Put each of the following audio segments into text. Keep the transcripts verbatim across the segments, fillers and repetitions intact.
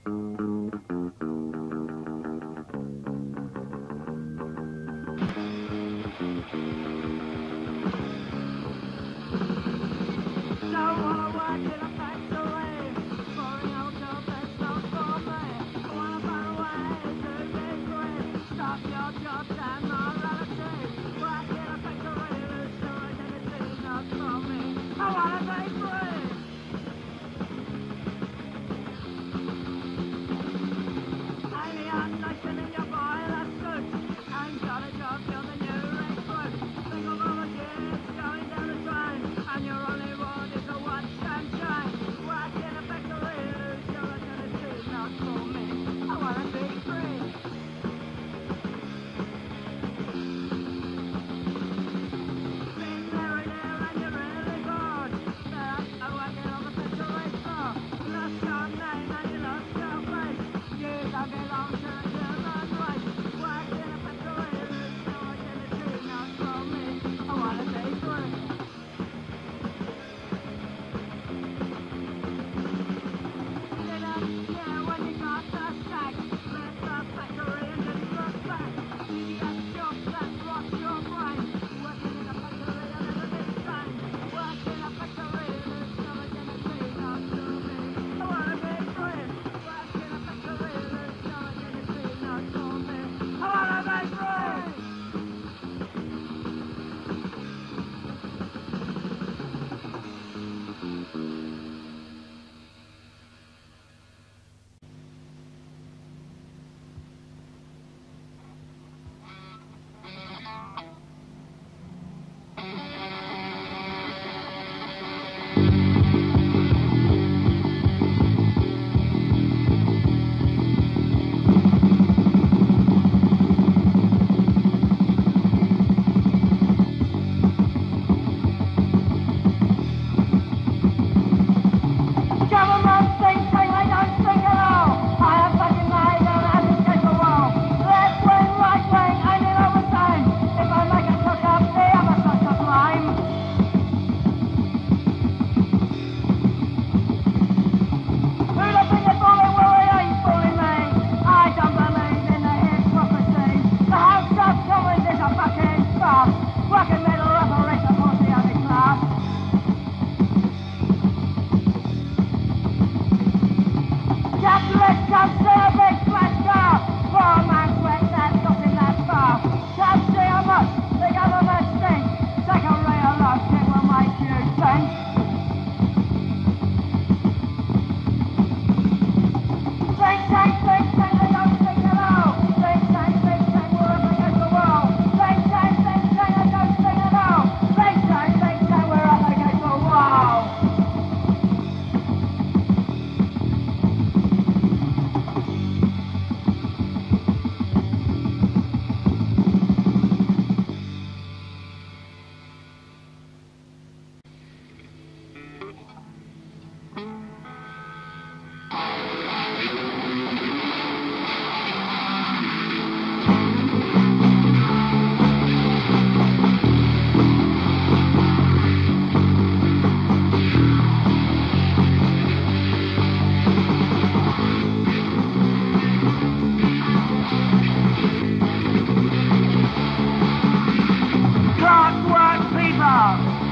Clockwork People,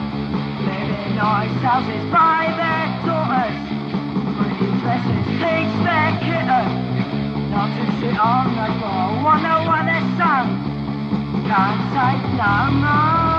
living nice houses by their daughters, pretty dresses teach their kittens not to sit on the floor. Wonder why their son can't take no more.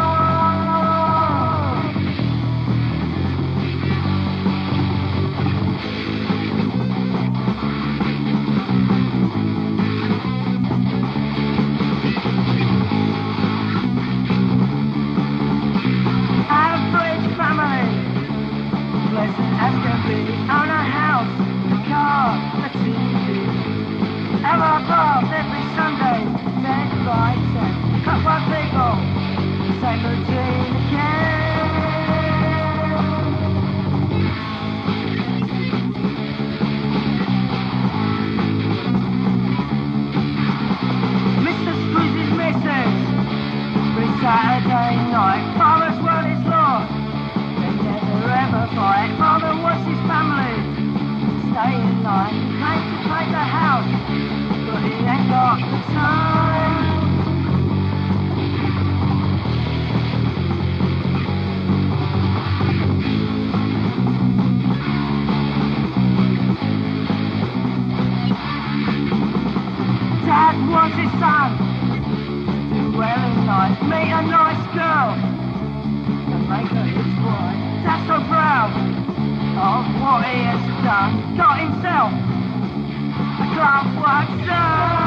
Average family, pleasant as can be, own a house, a car, a T V. Ever above every Sunday, bed lights and Clockwork People, same routine again. Mister Scrooge's missus, every Saturday night, Father's word is law. They never ever fight. Father wants his family to stay in line. to paint the house, but he ain't got the time. Dad wants his son to do well in life, meet a nice girl and make her his wife. Dad's so proud of what he has done, got himself a Clockwork People.